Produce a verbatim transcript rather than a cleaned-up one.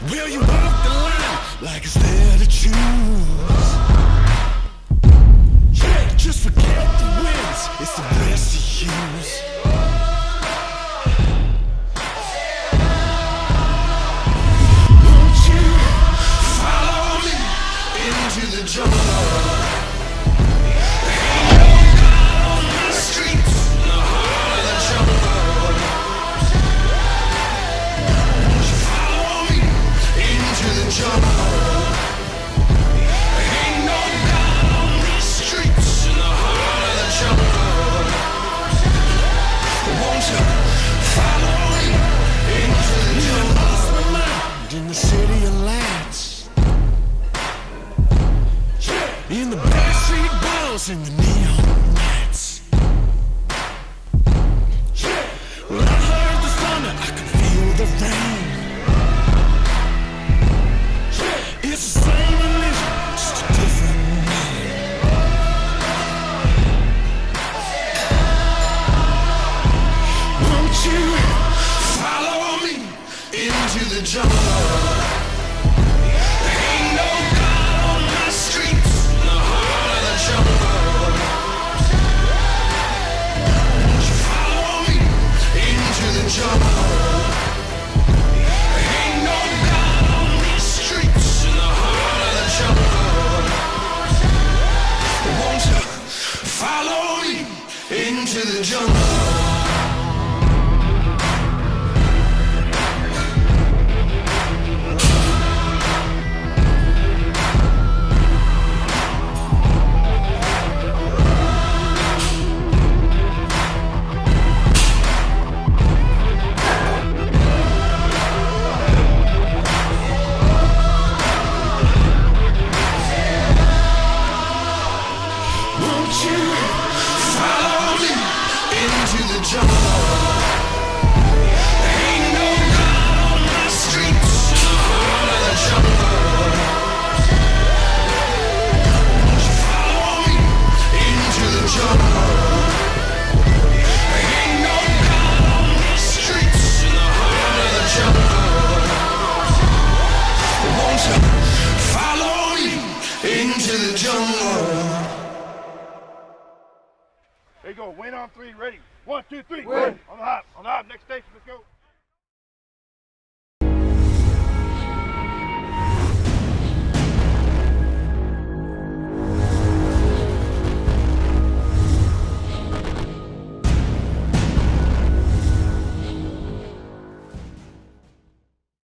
Will you walk the line like it's there to choose? Yeah, just forget the wins, it's the best to use. Won't you follow me into the jungle? In the city of lights, in the backstreet balls and the neon lights. Well, I heard the thunder, I can feel the rain. It's the same religion, just a different name. Won't you follow me into the jungle? Follow me into the jungle. Won't you follow me into the jungle? There ain't no God on my streets in the heart of the jungle. Won't you follow me into the jungle? There ain't no God on my streets in the heart of the jungle. Won't you follow me into the jungle? There you go, win on three, ready. One, two, three. Win. On the hop, on the hop, next station, let's go.